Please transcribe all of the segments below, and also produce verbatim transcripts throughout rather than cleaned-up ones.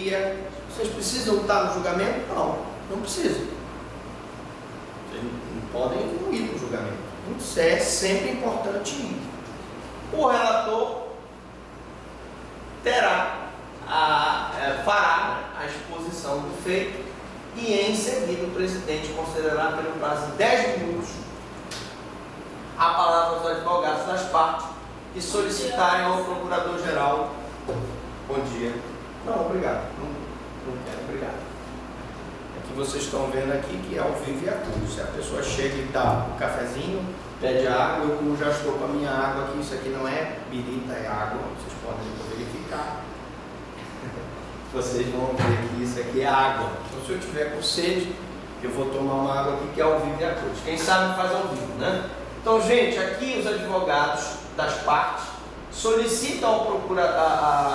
dia. Vocês precisam estar no julgamento? Não, não precisam. Vocês não podem não ir para o julgamento. Isso é sempre importante ir. O relator terá a, é, fará a exposição do feito e em seguida o presidente considerará pelo prazo de dez minutos a palavra dos advogados das partes que solicitarem ao procurador-geral. Bom dia. Não, obrigado. Não, não quero, obrigado. Aqui vocês estão vendo aqui que é ao vivo e a cores. Se a pessoa chega e dá um cafezinho, pede água, eu como já estou com a minha água aqui, isso aqui não é birita, é água, vocês podem verificar. Vocês vão ver que isso aqui é água. Então se eu tiver com sede, eu vou tomar uma água aqui que é ao vivo e a cores. Quem sabe faz ao vivo, né? Então, gente, aqui os advogados das partes solicitam ao procurador a,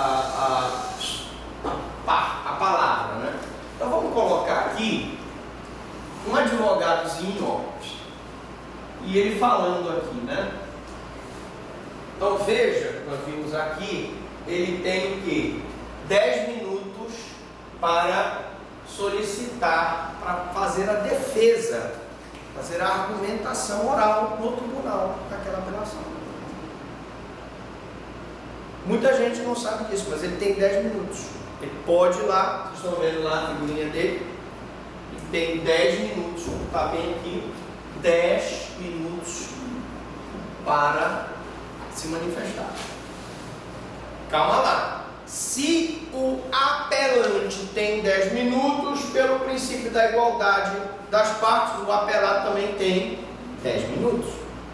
a, a, a, a palavra, né? Então vamos colocar aqui um advogadozinho, ó, e ele falando aqui, né? Então veja, nós vimos aqui, ele tem o quê? dez minutos para solicitar, para fazer a defesa, fazer a argumentação oral no tribunal daquela apelação. Muita gente não sabe disso, mas ele tem dez minutos. Ele pode ir lá, vocês estão vendo lá a figurinha dele, e tem dez minutos, está bem aqui, dez minutos para se manifestar. Calma lá. Se o apelante tem dez minutos, pelo princípio da igualdade das partes, o apelado também tem dez minutos.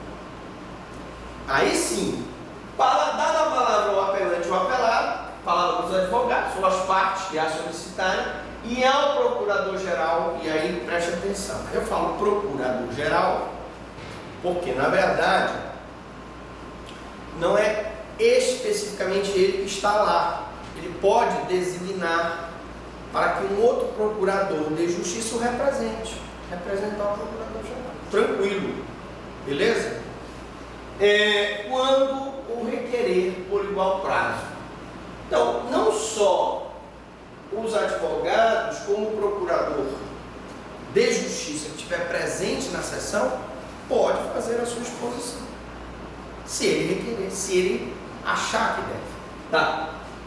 Aí sim, para dar a palavra ao apelante ou apelado, palavra dos advogados, ou as partes que a solicitarem, e ao procurador-geral, e aí preste atenção, eu falo procurador-geral, porque na verdade não é especificamente ele que está lá. Ele pode designar para que um outro procurador de justiça o represente, representar o procurador-geral. Tranquilo, beleza? É, quando o requerer por igual prazo. Então, não só os advogados, como o procurador de justiça que estiver presente na sessão, pode fazer a sua exposição. Se ele requerer, se ele achar que deve. Tá?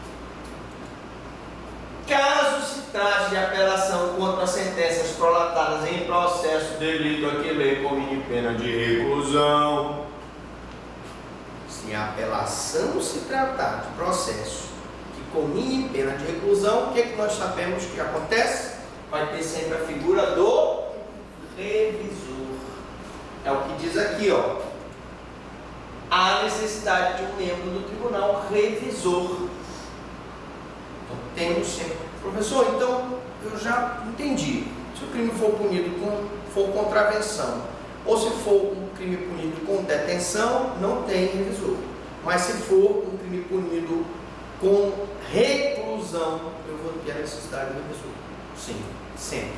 Caso se trate de apelação contra sentenças prolatadas em processo delito a que lei comine pena de reclusão. Se a apelação se tratar de processo que comine pena de reclusão, o que, é que nós sabemos que acontece? Vai ter sempre a figura do revisor. É o que diz aqui, ó. Há necessidade de um membro do tribunal revisor. Então, temos sempre. Professor, então eu já entendi. Se o crime for punido com for contravenção, ou se for um crime punido com detenção, não tem revisor. Mas se for um crime punido com reclusão, eu vou ter a necessidade do revisor. Sim, sempre.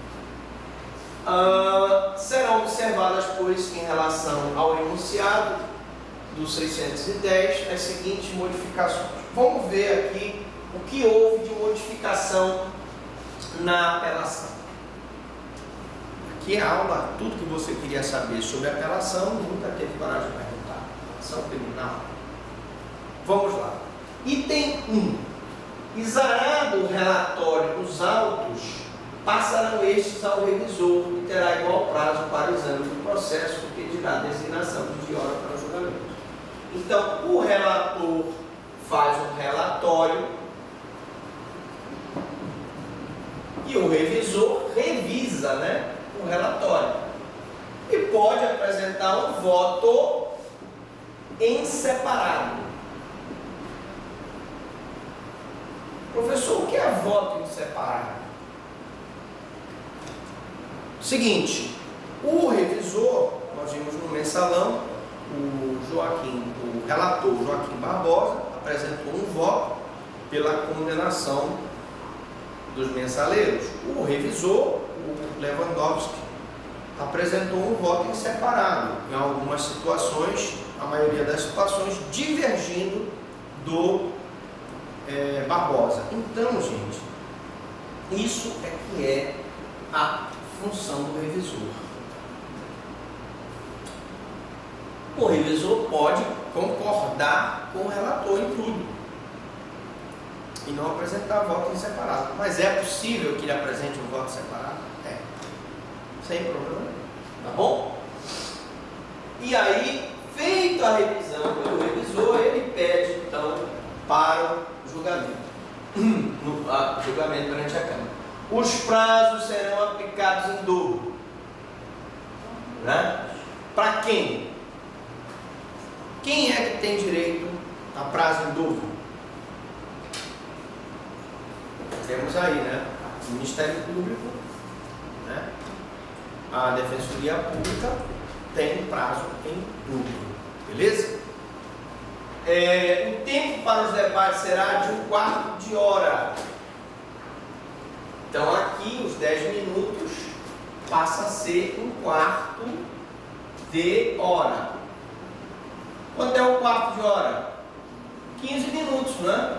Ah, serão observadas, pois, em relação ao enunciado do seiscentos e dez, as seguintes modificações. Vamos ver aqui o que houve de modificação na apelação. Aqui a aula, tudo que você queria saber sobre apelação, nunca teve coragem de perguntar. Apelação criminal. Vamos lá. Item um. Exarado o relatório dos autos, passarão estes ao revisor, que terá igual prazo para o exame do processo, que pedirá a designação de hora para o julgamento. Então, o relator faz um relatório e o revisor revisa, né, o relatório. E pode apresentar um voto em separado. Professor, o que é voto em separado? Seguinte, o revisor, nós vimos no mensalão, o Joaquim, o relator Joaquim Barbosa apresentou um voto pela condenação dos mensaleiros. O revisor, o Lewandowski, apresentou um voto em separado, em algumas situações, a maioria das situações, divergindo do é, Barbosa. Então, gente, Isso é que é a função do revisor. O revisor pode concordar com o relator em tudo e não apresentar voto em separado. Mas é possível que ele apresente um voto separado? É. Sem problema. Tá bom? E aí, feita a revisão pelo revisor, ele pede então para o julgamento. No a, julgamento perante a Câmara. Os prazos serão aplicados em dobro. Né? Para quem? Quem é que tem direito a prazo em dobro? Temos aí, né? O Ministério Público, né? A Defensoria Pública tem prazo em dobro. Beleza? É, o tempo para os debates será de um quarto de hora. Então aqui os dez minutos passa a ser um quarto de hora. Quanto é um quarto de hora? quinze minutos, né?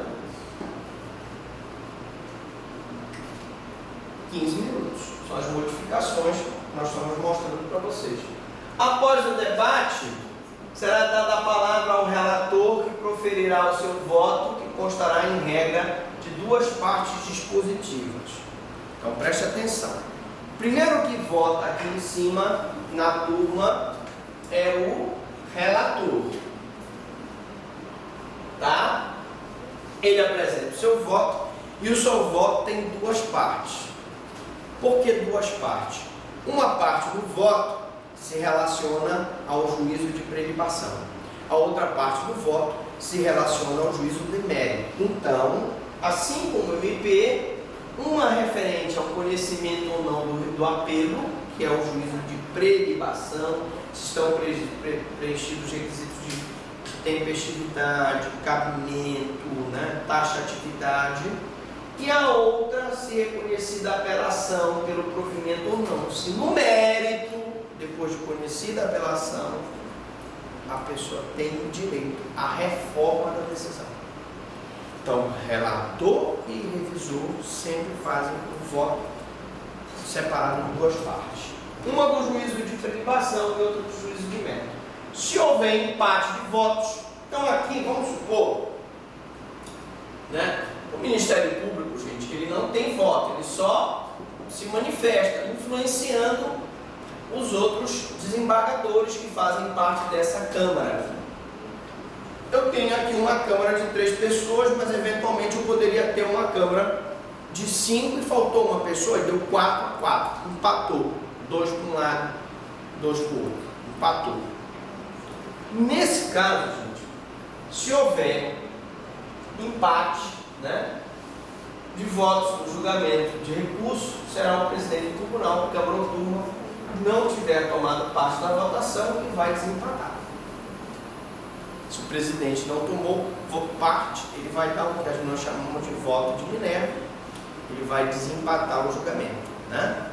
quinze minutos. São as modificações que nós estamos mostrando para vocês. Após o debate, será dada a palavra ao relator que proferirá o seu voto, que constará em regra de duas partes dispositivas. Então preste atenção. O primeiro que vota aqui em cima, na turma, é o relator. Tá? Ele apresenta o seu voto e o seu voto tem duas partes. Por que duas partes? Uma parte do voto se relaciona ao juízo de prelibação. A outra parte do voto se relaciona ao juízo de mérito. Então, assim como o M P, uma referente ao conhecimento ou não do, do apelo, que é o juízo de prelibação, se estão pre, pre, preenchidos os requisitos de tempestividade, cabimento, né, taxatividade, e a outra, se reconhecida a apelação pelo provimento ou não. Se no mérito, depois de conhecida a apelação, a pessoa tem o direito à reforma da decisão. Então, relator e revisor sempre fazem um voto separado em duas partes. Uma do juízo de prelibação e outra do juízo de mérito. Se houver empate de votos, então aqui, vamos supor, né, o Ministério Público, gente, ele não tem voto, ele só se manifesta, influenciando os outros desembargadores que fazem parte dessa Câmara. Eu tenho aqui uma Câmara de três pessoas, mas eventualmente eu poderia ter uma Câmara de cinco e faltou uma pessoa, e deu quatro a quatro, empatou, dois para um lado, dois para o outro, empatou. Nesse caso, gente, se houver empate, né, de votos no julgamento de recurso, será o presidente do tribunal, que a turma não tiver tomado parte da votação, que vai desempatar. Se o presidente não tomou parte, ele vai dar o que nós chamamos de voto de Minerva, ele vai desempatar o julgamento, né?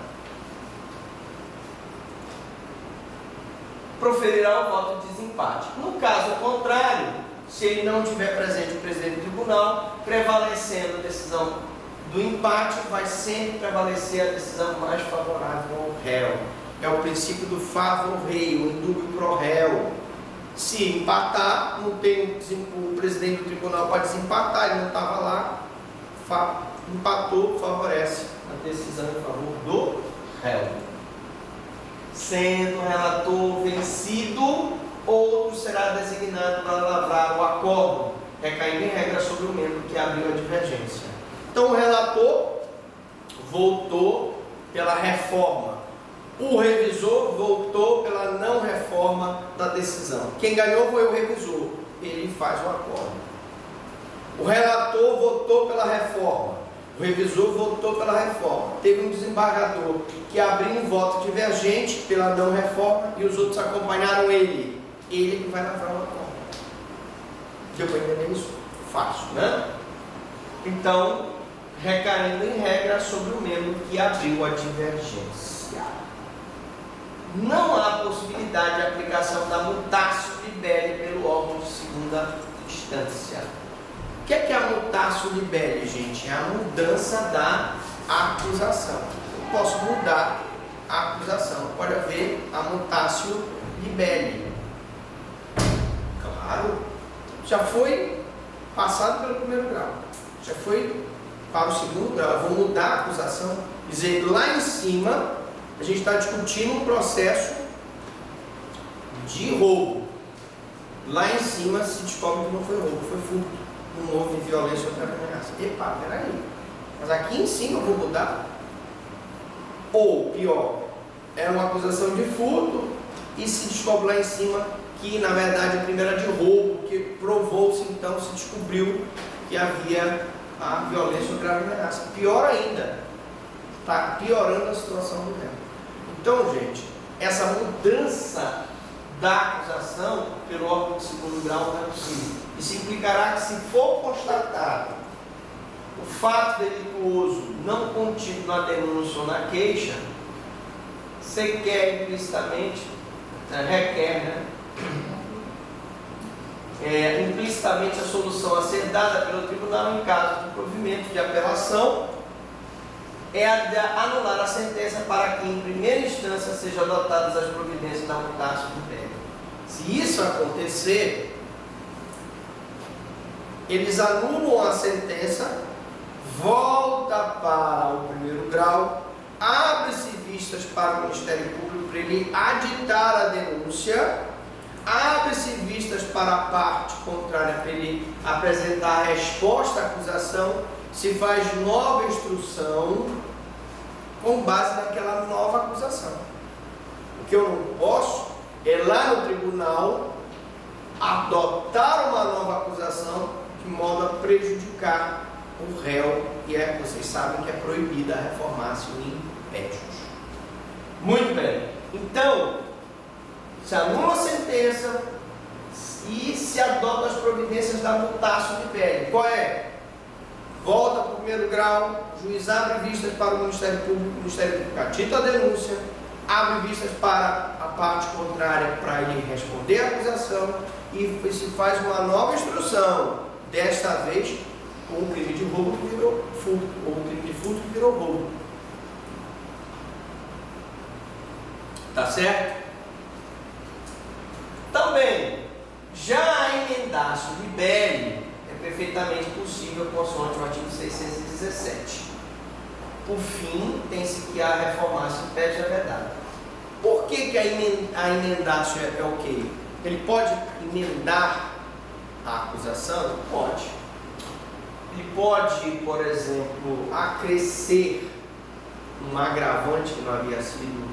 Proferirá o voto de desempate. No caso contrário, se ele não tiver presente o presidente do tribunal, prevalecendo a decisão do empate, vai sempre prevalecer a decisão mais favorável ao réu. É o princípio do favor rei, o indúbio pro réu. Se empatar, não tem, o presidente do tribunal pode desempatar, ele não estava lá, fa, empatou, favorece a decisão em favor do réu. Sendo o relator vencido, outro será designado para lavrar o acordo, recaindo em regra sobre o membro que abriu a divergência. Então o relator votou pela reforma, o revisor votou pela não reforma da decisão. Quem ganhou foi o revisor, ele faz o acordo. O relator votou pela reforma, o revisor votou pela reforma. Teve um desembargador que abriu um voto divergente pela não reforma e os outros acompanharam ele. Ele que vai lavrar o acordo. Deu para entender isso? Fácil, né? Então, recaindo em regra sobre o membro que abriu a divergência. Não há possibilidade de aplicação da mutatio libelli pelo órgão de segunda instância. O que é, que é a mutatio libelli, gente? É a mudança da a acusação. Eu posso mudar a acusação. Pode haver a mutatio libelli. Claro, já foi passado pelo primeiro grau, já foi para o segundo grau. Eu vou mudar a acusação, dizer lá em cima a gente está discutindo um processo de roubo. Lá em cima se descobre que não foi roubo, foi furto, não houve violência ou ameaça. Epa, peraí, mas aqui em cima eu vou mudar? Ou pior, era uma acusação de furto e se descobre lá em cima que na verdade a primeira era de roubo, que provou-se, então se descobriu que havia a violência ou grave ameaça. Pior ainda, está piorando a situação do réu. Então, gente, essa mudança da acusação pelo órgão de segundo grau não é possível. Isso implicará que, se for constatado o fato delituoso não contido na denúncia ou na queixa, sequer implicitamente, né, requer, né, é, implicitamente a solução a ser dada pelo tribunal em caso de provimento de apelação é a de anular a sentença para que em primeira instância sejam adotadas as providências da mutatio libelli. Se isso acontecer, eles anulam a sentença, volta para o primeiro grau, abre-se vistas para o Ministério Público para ele aditar a denúncia, abre-se vistas para a parte contrária para ele apresentar a resposta à acusação, se faz nova instrução com base naquela nova acusação. O que eu não posso é lá no tribunal adotar uma nova acusação de modo a prejudicar o réu, e é, vocês sabem que é proibida a reformácio em impédios. Muito bem. Então, se anula a sentença e se adota as providências da mutatio libelli. Qual é? Volta para o primeiro grau, juiz abre vistas para o Ministério Público, o Ministério Público atita a denúncia, abre vistas para a parte contrária para ele responder a acusação e se faz uma nova instrução, desta vez com o crime de roubo que virou furto, ou o crime de furto que virou roubo. Tá certo? Também, já a emendatio libelli é perfeitamente possível consoante o artigo seiscentos e dezessete. Por fim, tem-se que a reformácio impede a verdade. Por que, que a emendatio é, é o quê? Ele pode emendar a acusação? Pode. Ele pode, por exemplo, acrescer um agravante que não havia sido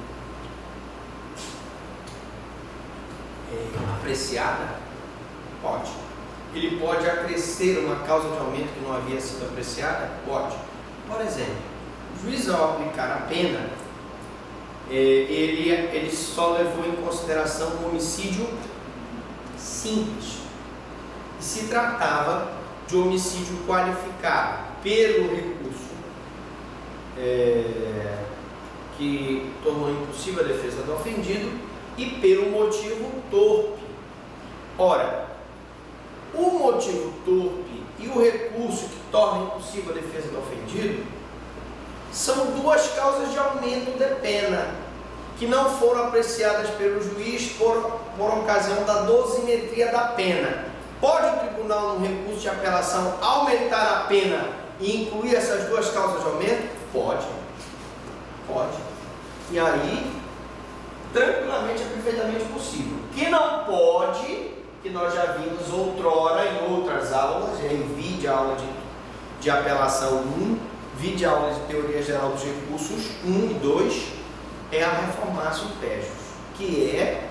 é, apreciada? Pode. Ele pode acrescer uma causa de aumento que não havia sido apreciada? Pode. Por exemplo, o juiz, ao aplicar a pena, é, ele, ele só levou em consideração o homicídio simples. E se tratava de homicídio qualificado pelo recurso é, que tornou impossível a defesa do ofendido e pelo motivo torpe. Ora, o motivo torpe e o recurso que torna impossível a defesa do ofendido são duas causas de aumento de pena que não foram apreciadas pelo juiz por, por ocasião da dosimetria da pena. Pode o tribunal, no recurso de apelação, aumentar a pena e incluir essas duas causas de aumento? Pode. Pode. E aí, tranquilamente, é perfeitamente possível. Que não pode, que nós já vimos outrora em outras aulas, já em vídeo a aula de, de apelação um, vídeo a aula de teoria geral dos recursos um e dois, é a reformácio impédios, que é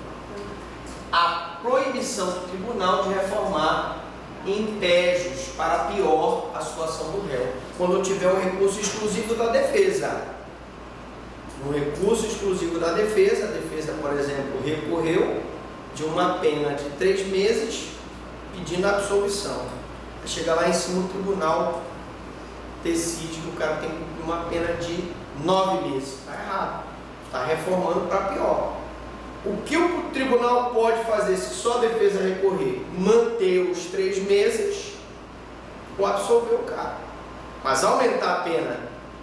a proibição do tribunal de reformar impédios para pior a situação do réu, quando tiver o recurso exclusivo da defesa. No recurso exclusivo da defesa, a defesa, por exemplo, recorreu de uma pena de três meses pedindo absolvição. Chega lá em cima, o tribunal decide que o cara tem que cumprir uma pena de nove meses. Está errado. Está reformando para pior. O que o tribunal pode fazer se só a defesa recorrer? Manter os três meses ou absolver o cara. Mas aumentar a pena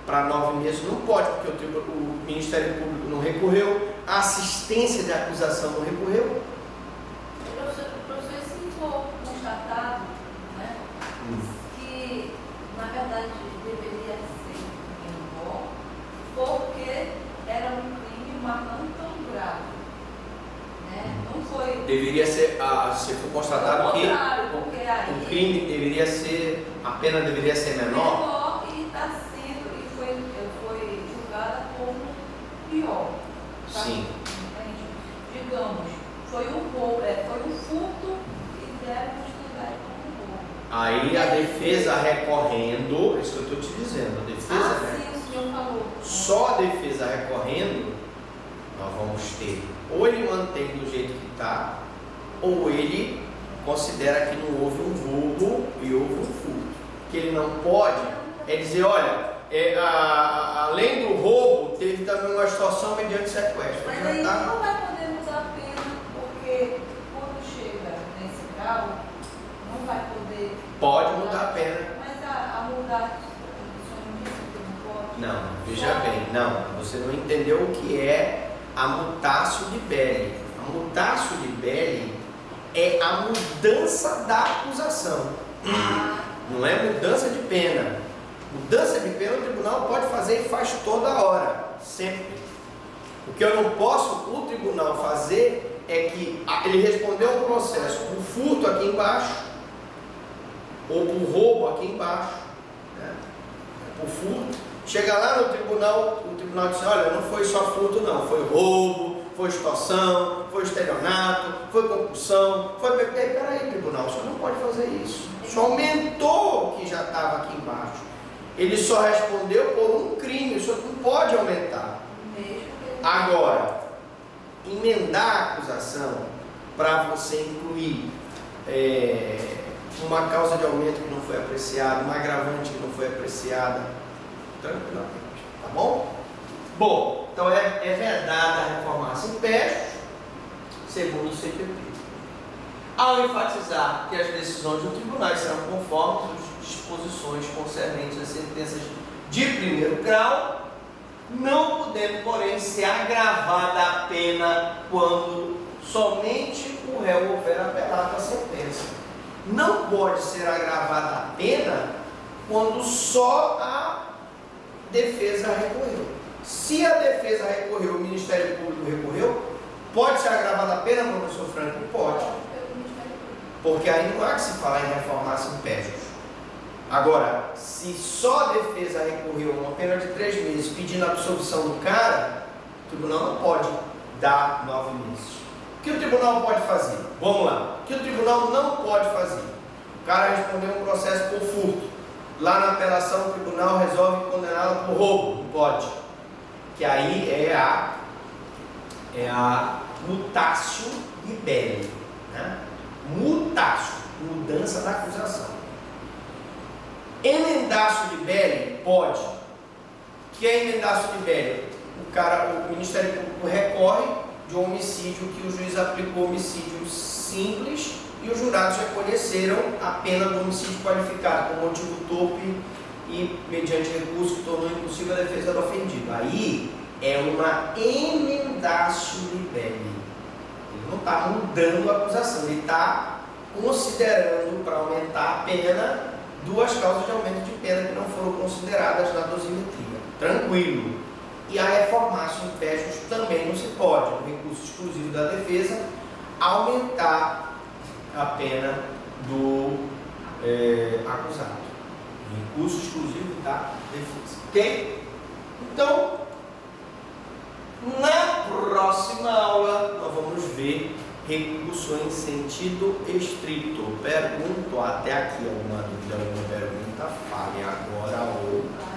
para nove meses não pode, porque o, tribu, o Ministério Público não recorreu, a assistência de acusação não recorreu. Professor, professor, se for constatado, né, hum. que na verdade deveria ser menor, porque era um crime, mas não tão grave. Né? Não foi. Deveria ser, ah, se for constatado que o crime deveria ser, a pena deveria ser menor. Menor e está sendo, e foi, foi julgada como pior. Tá? Sim. Digamos, foi um roubo, é, foi um furto e devemos estudar como roubo. Aí a defesa recorrendo, é isso que eu estou te dizendo, a defesa. Ah, né? sim, o senhor falou. Só a defesa recorrendo, nós vamos ter, ou ele mantém do jeito que está, ou ele considera que não houve um roubo e houve um furto. Que ele não pode é dizer, olha, é, a, a, além do roubo, teve também uma extorsão mediante sequestro. Mas Já aí tá... não vai poder mudar a pena, porque quando chega nesse grau, não vai poder... Pode mudar a pena. Mas a, a mudar, o senhor não disse que não pode? Não, veja bem, não, você não entendeu o que é a mutatio libelli. A mutatio libelli é a mudança da acusação. Não é mudança de pena. Mudança de pena o tribunal pode fazer e faz toda hora, sempre. O que eu não posso, o tribunal fazer é que ele respondeu um processo por furto aqui embaixo, ou por roubo aqui embaixo, né? Por furto. Chega lá no tribunal, o tribunal diz, olha, não foi só furto não, foi roubo, foi extorsão, foi estelionato, foi compulsão, foi... Peraí, tribunal, o senhor não pode fazer isso. O senhor aumentou o que já estava aqui embaixo. Ele só respondeu por um crime, o senhor não pode aumentar. Agora, emendar a acusação para você incluir é, uma causa de aumento que não foi apreciada, uma agravante que não foi apreciada, tranquilamente, tá bom? Bom, então é, é vedada a reformar-se em pé, segundo o C P P. Ao enfatizar que as decisões do tribunal serão conformes às disposições concernentes às sentenças de primeiro grau, não podendo, porém, ser agravada a pena quando somente o réu houver apelado à sentença. Não pode ser agravada a pena quando só a defesa recorreu. Se a defesa recorreu, o Ministério Público recorreu, pode ser agravada a pena, professor Franco? Pode. Porque aí não há que se falar em reformar-se impédios. Agora, se só a defesa recorreu a uma pena de três meses pedindo a absolvição do cara, o tribunal não pode dar nove meses. O que o tribunal pode fazer? Vamos lá. O que o tribunal não pode fazer? O cara respondeu um processo por furto. Lá na apelação o tribunal resolve condená-lo por roubo. Não pode. Que aí é a, é a mutatio libelli. Né? Mutatio, mudança da acusação. Emendatio libelli pode. O que é emendatio libelli? O cara, o Ministério Público recorre de um homicídio que o juiz aplicou homicídio simples e os jurados reconheceram a pena do homicídio qualificado com motivo torpe e mediante recurso que tornou impossível a defesa do ofendido. Aí é uma emendatio libelli. Ele não está mudando a acusação, ele está considerando para aumentar a pena duas causas de aumento de pena que não foram consideradas na dosimetria. Tranquilo. E a reformatio in pejus também não se pode, no recurso exclusivo da defesa, aumentar a pena do é, acusado. Recurso exclusivo da defesa. Ok? Então, na próxima aula, nós vamos ver recurso em sentido estrito. Pergunto até aqui alguma dúvida, alguma pergunta, fale agora ou